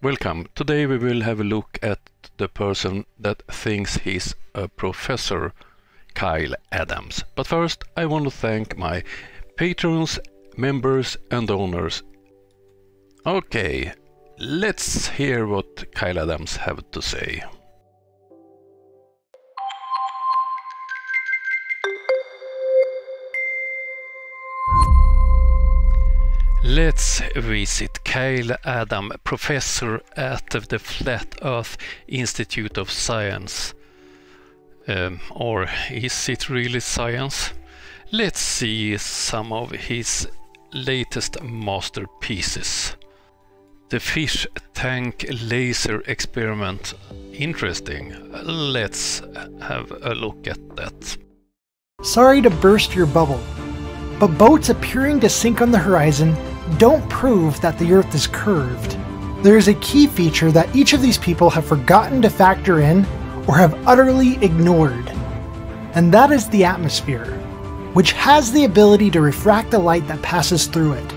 Welcome. Today we will have a look at the person that thinks he's a professor, Kyle Adams. But first I want to thank my patrons, members and donors. Okay, let's hear what Kyle Adams have to say. Let's visit Kyle Adams, professor at the Flat Earth Institute of Science. Or is it really science? Let's see some of his latest masterpieces. The fish tank laser experiment. Interesting. Let's have a look at that. Sorry to burst your bubble, but boats appearing to sink on the horizon don't prove that the Earth is curved. There is a key feature that each of these people have forgotten to factor in or have utterly ignored, and that is the atmosphere, which has the ability to refract the light that passes through it.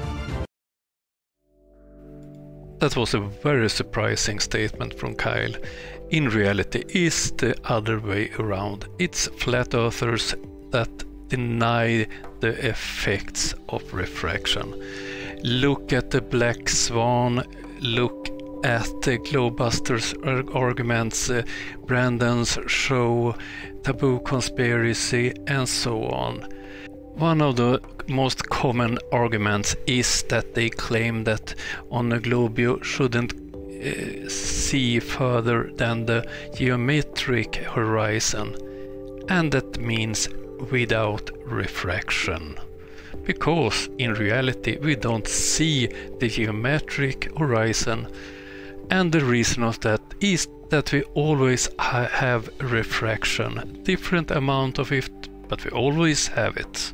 That was a very surprising statement from Kyle. In reality, it's the other way around. It's flat earthers that deny the effects of refraction. Look at the Black Swan, look at the Globebusters arguments, Brandon's show, Taboo Conspiracy, and so on. One of the most common arguments is that they claim that on a globe you shouldn't see further than the geometric horizon, and that means without refraction. Because in reality we don't see the geometric horizon, and the reason of that is that we always have refraction. Different amount of it, but we always have it.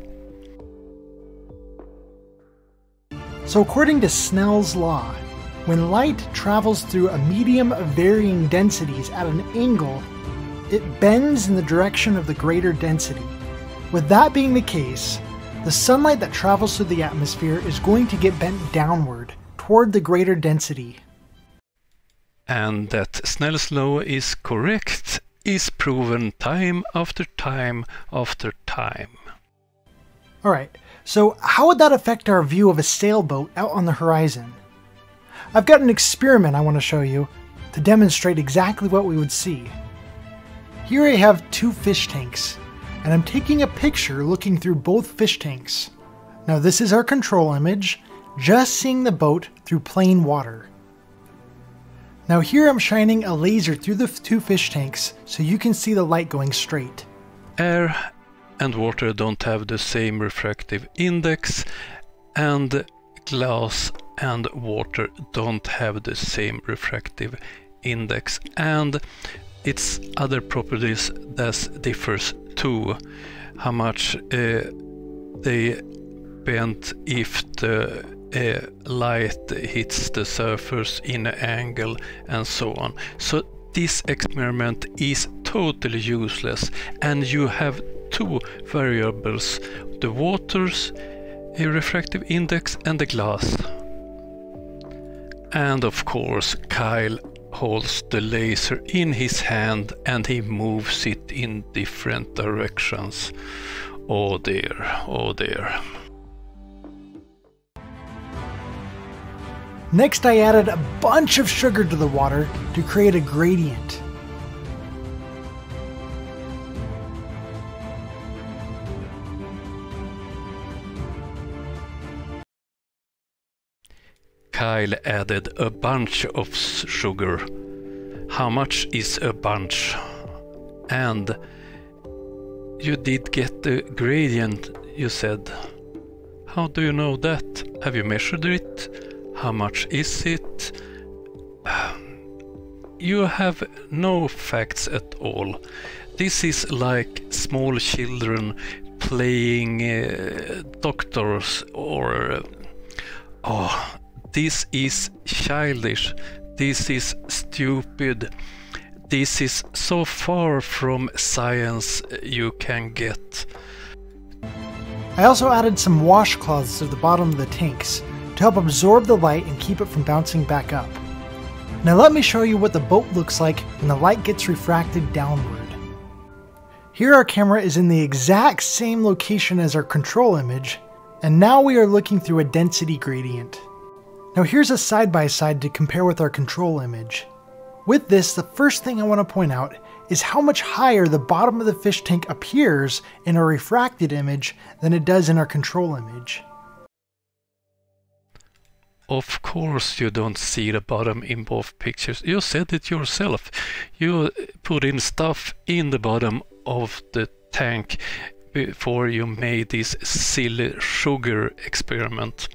So according to Snell's law, when light travels through a medium of varying densities at an angle, it bends in the direction of the greater density. With that being the case, the sunlight that travels through the atmosphere is going to get bent downward toward the greater density. And that Snell's law is correct is proven time after time after time. Alright, so how would that affect our view of a sailboat out on the horizon? I've got an experiment I want to show you to demonstrate exactly what we would see. Here I have two fish tanks, and I'm taking a picture looking through both fish tanks. Now this is our control image, just seeing the boat through plain water. Now here I'm shining a laser through the two fish tanks so you can see the light going straight. Air and water don't have the same refractive index, and glass and water don't have the same refractive index, and its other properties that differs too. How much they bend if the light hits the surface in an angle and so on. So this experiment is totally useless, and you have two variables: the water's refractive index and the glass. And of course Kyle holds the laser in his hand and he moves it in different directions. Oh dear, oh dear. Next I added a bunch of sugar to the water to create a gradient. Kyle added a bunch of sugar. How much is a bunch? And you did get the gradient, you said. How do you know that? Have you measured it? How much is it? You have no facts at all. This is like small children playing doctors or... oh, this is childish. This is stupid. This is so far from science you can get. I also added some washcloths to the bottom of the tanks to help absorb the light and keep it from bouncing back up. Now let me show you what the boat looks like when the light gets refracted downward. Here our camera is in the exact same location as our control image, and now we are looking through a density gradient. Now here's a side-by-side to compare with our control image. With this, the first thing I want to point out is how much higher the bottom of the fish tank appears in our refracted image than it does in our control image. Of course you don't see the bottom in both pictures. You said it yourself. You put in stuff in the bottom of the tank before you made this silly sugar experiment.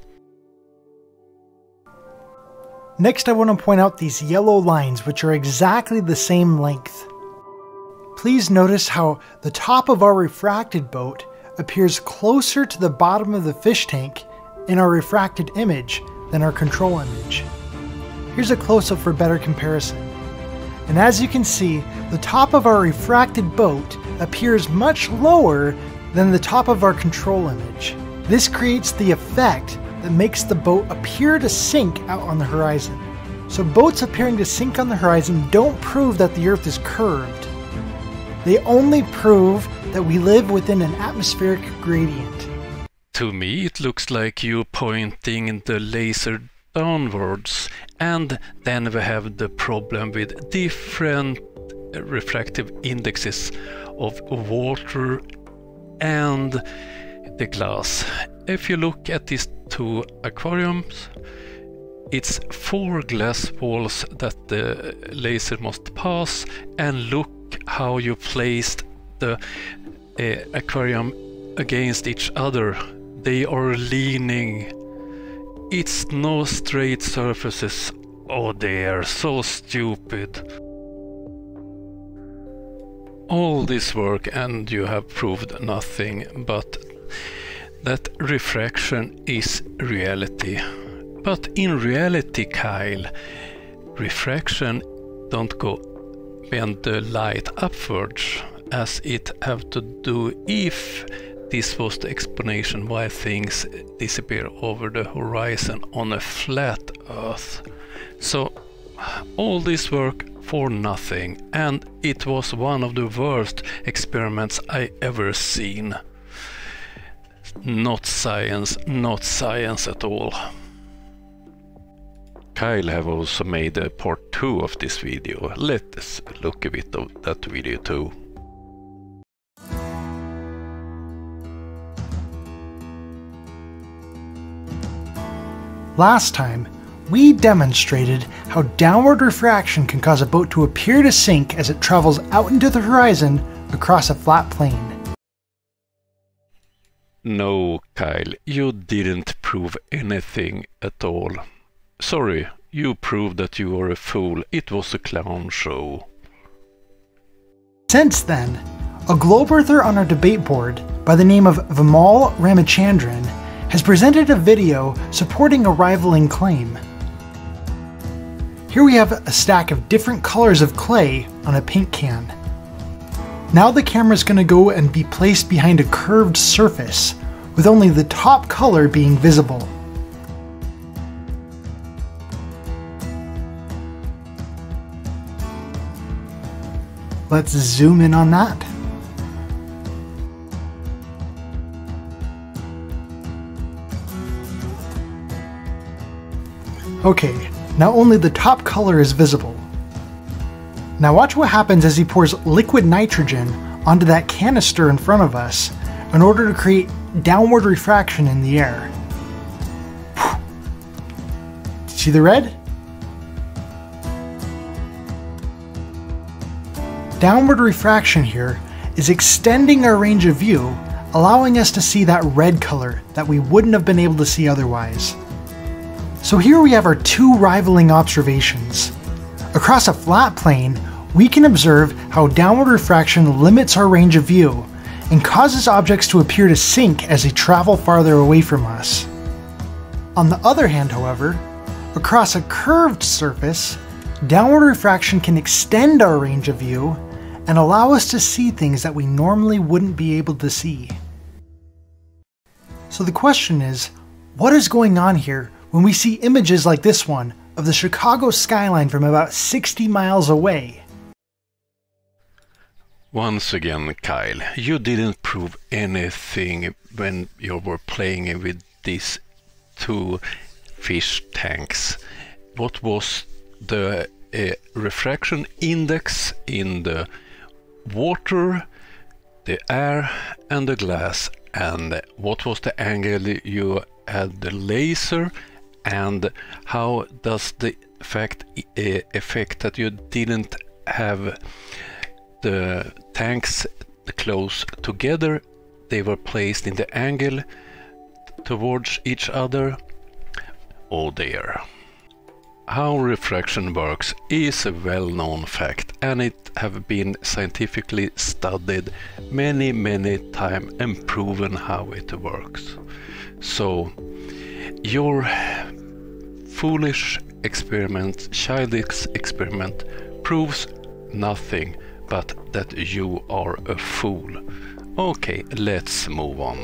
Next I want to point out these yellow lines, which are exactly the same length. Please notice how the top of our refracted boat appears closer to the bottom of the fish tank in our refracted image than our control image. Here's a close-up for better comparison. And as you can see, the top of our refracted boat appears much lower than the top of our control image. This creates the effect that makes the boat appear to sink out on the horizon. So boats appearing to sink on the horizon don't prove that the Earth is curved. They only prove that we live within an atmospheric gradient. To me it looks like you pointing the laser downwards, and then we have the problem with different refractive indexes of water and the glass. If you look at these two aquariums, it's 4 glass walls that the laser must pass, and look how you placed the aquarium against each other. They are leaning. It's no straight surfaces. Oh, they are so stupid. All this work and you have proved nothing but that refraction is reality. But in reality, Kyle, refraction don't go bend the light upwards as it have to do if this was the explanation why things disappear over the horizon on a flat Earth. So all this work for nothing, and it was one of the worst experiments I ever seen. Not science at all. Kyle have also made a part 2 of this video. Let's look a bit of that video too. Last time, we demonstrated how downward refraction can cause a boat to appear to sink as it travels out into the horizon across a flat plane. No, Kyle, you didn't prove anything at all. Sorry, you proved that you were a fool. It was a clown show. Since then, a globe earther on our debate board by the name of Vimal Ramachandran has presented a video supporting a rivaling claim. Here we have a stack of different colors of clay on a paint can. Now the camera is going to go and be placed behind a curved surface, with only the top color being visible. Let's zoom in on that. Okay, now only the top color is visible. Now watch what happens as he pours liquid nitrogen onto that canister in front of us in order to create downward refraction in the air. See the red? Downward refraction here is extending our range of view, allowing us to see that red color that we wouldn't have been able to see otherwise. So here we have our two rivaling observations. Across a flat plane, we can observe how downward refraction limits our range of view and causes objects to appear to sink as they travel farther away from us. On the other hand, however, across a curved surface, downward refraction can extend our range of view and allow us to see things that we normally wouldn't be able to see. So the question is, what is going on here when we see images like this one of the Chicago skyline from about 60 miles away. Once again, Kyle, you didn't prove anything when you were playing with these two fish tanks. What was the refraction index in the water, the air and the glass, and what was the angle you had the laser, and how does the effect that you didn't have the tanks close together, they were placed in the angle towards each other? Oh dear. How refraction works is a well-known fact, and it have been scientifically studied many times and proven how it works. So your foolish experiment, childish experiment, proves nothing but that you are a fool. Okay, let's move on.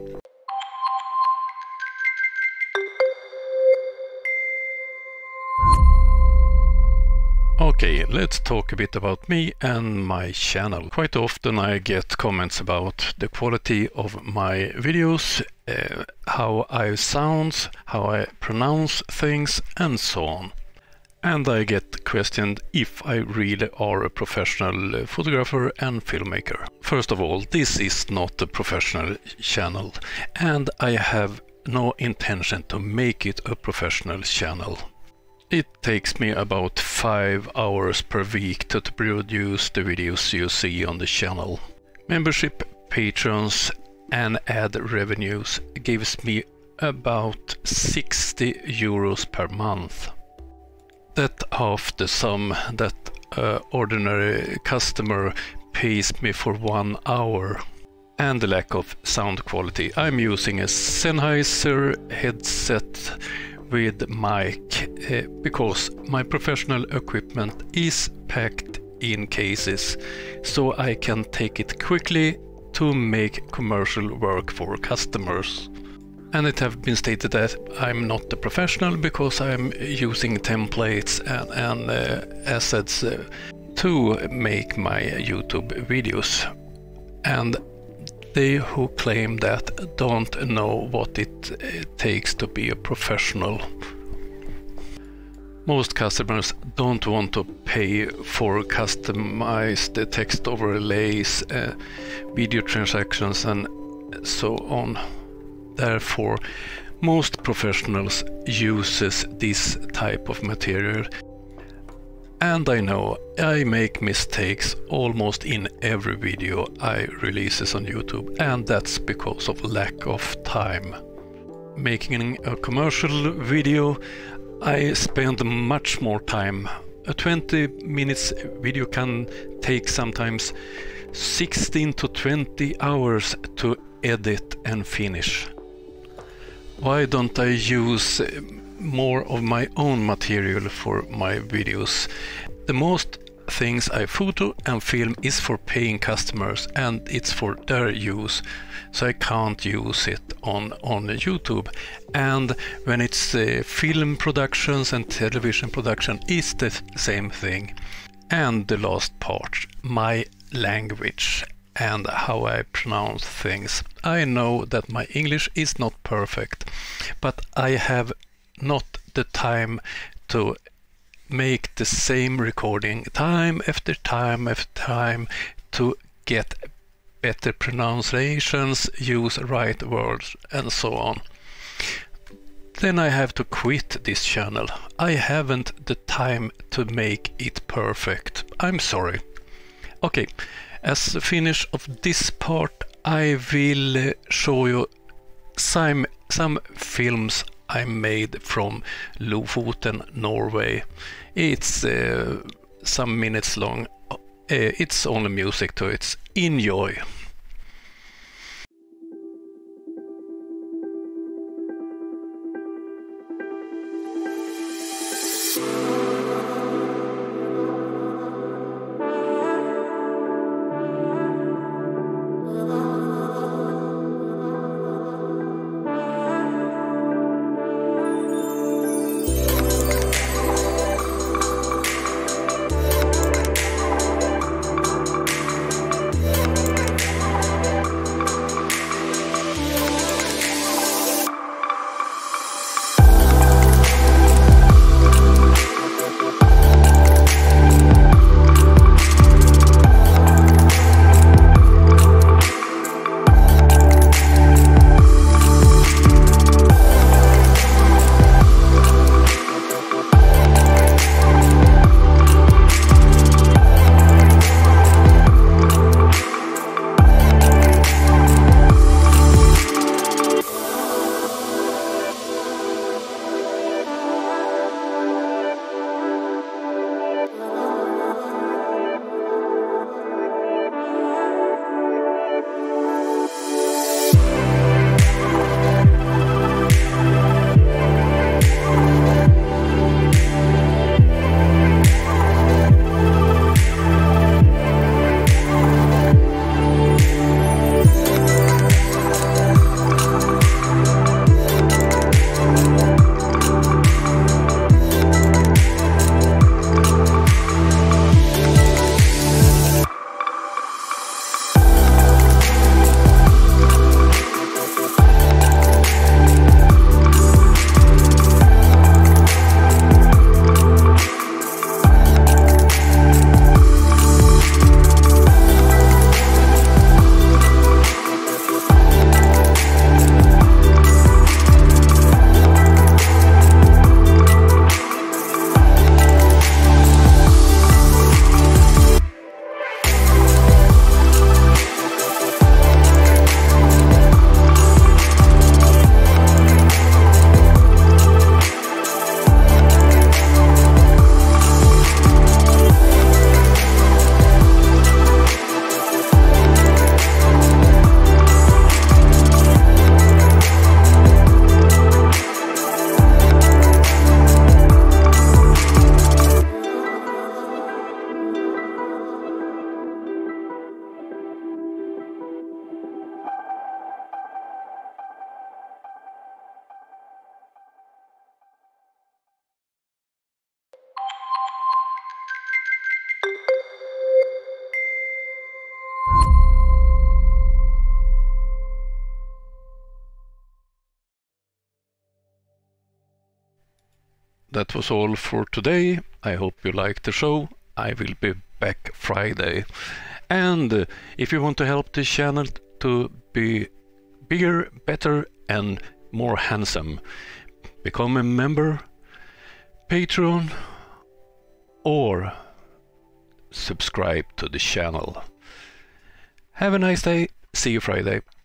Okay, let's talk a bit about me and my channel. Quite often I get comments about the quality of my videos, how I sound, how I pronounce things, and so on. And I get questioned if I really are a professional photographer and filmmaker. First of all, this is not a professional channel, and I have no intention to make it a professional channel. It takes me about 5 hours per week to produce the videos you see on the channel. Membership, patrons and ad revenues gives me about 60 euros per month. That's half the sum that an ordinary customer pays me for 1 hour. And the lack of sound quality. I'm using a Sennheiser headset with mic because my professional equipment is packed in cases, so I can take it quickly to make commercial work for customers. And it have been stated that I'm not a professional because I'm using templates and assets to make my YouTube videos. And they who claim that don't know what it takes to be a professional. Most customers don't want to pay for customized text overlays, video transactions and so on. Therefore, most professionals uses this type of material. And I know I make mistakes almost in every video I releases on YouTube, and that's because of lack of time. Making a commercial video, I spend much more time. A 20 minutes video can take sometimes 16 to 20 hours to edit and finish. Why don't I use more of my own material for my videos? The most things I photo and film is for paying customers, and it's for their use, so I can't use it on YouTube. And when it's film productions and television production, it's the same thing. And the last part, my language and how I pronounce things. I know that my English is not perfect, but I have not the time to make the same recording time after time after time to get better pronunciations, use right words and so on. Then I have to quit this channel. I haven't the time to make it perfect. I'm sorry. Okay, as a finish of this part, I will show you some films I made from Lofoten, Norway. It's some minutes long. It's only music to it. Enjoy! that was all for today. I hope you liked the show. I will be back Friday. And if you want to help this channel to be bigger, better and more handsome, become a member, Patreon, or subscribe to the channel. Have a nice day. See you Friday.